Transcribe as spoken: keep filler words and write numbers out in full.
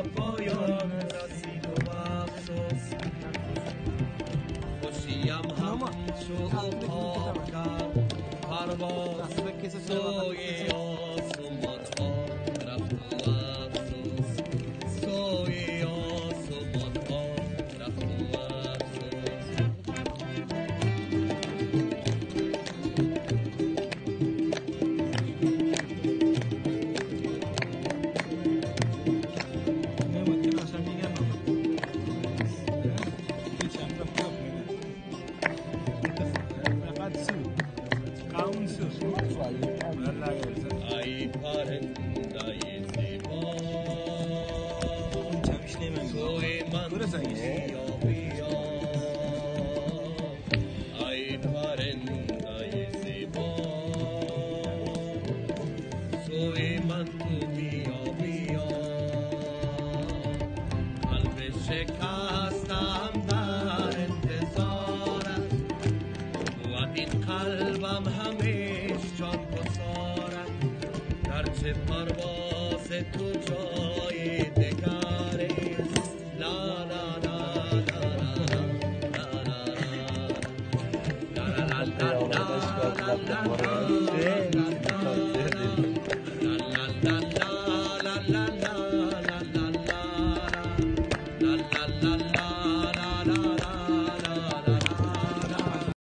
به پایان رسید و افسوس خوشیم همچو عقاب کرد پرواز سوی آسمان ها رفت و افسوس سوی آسمان ها رفت و افسوس ای پرنده‌ی زیبا سوی من بیا بیا ای پرنده‌ی زیبا سوی من تو بیا بیا قلب شکستم در انتظارت و این قلبم همیش جان گسارت گرچه پرواز تو جای دگرست لا لا لا لا لا لا لا لا لا